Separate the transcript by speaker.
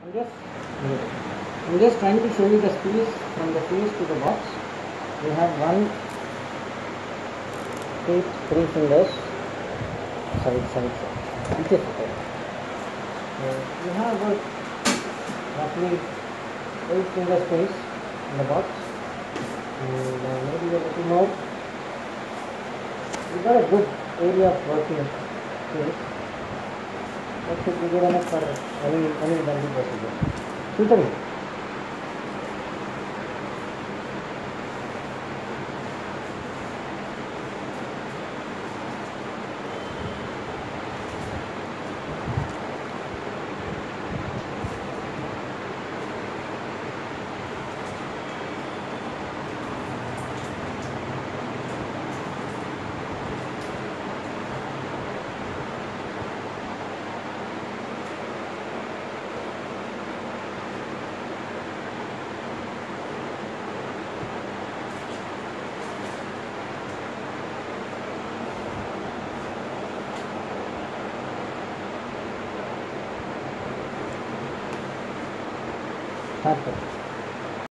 Speaker 1: I'm just trying to show you the space from the face to the box. We have 1, 8, 3 fingers, side. It is okay. We have about roughly 8 finger space in the box, and maybe a little more. We've got a good area of working space. That should be good enough for any bending procedure. Filtering. Perfect.